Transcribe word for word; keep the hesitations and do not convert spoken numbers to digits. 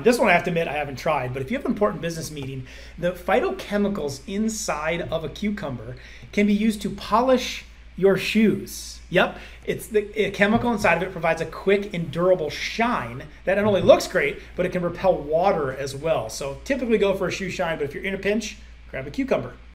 This one I have to admit I haven't tried, but if you have an important business meeting, the phytochemicals inside of a cucumber can be used to polish your shoes. Yep, it's the a chemical inside of it provides a quick and durable shine that not only looks great, but it can repel water as well. So typically go for a shoe shine, but if you're in a pinch, grab a cucumber.